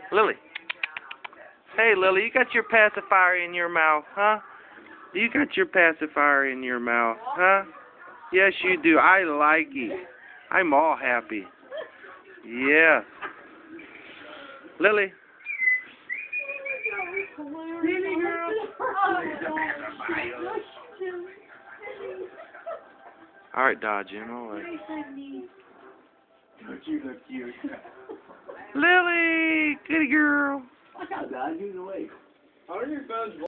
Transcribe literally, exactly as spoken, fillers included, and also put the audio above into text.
Lily. Hey, Lily, you got your pacifier in your mouth, huh? You got your pacifier in your mouth, huh? Yes, you do. I like it. I'm all happy. Yes. Lily. Baby girl. All right, Dodging. All right. You look cute. Lily, good girl. I got that. Use the way. How are your phones?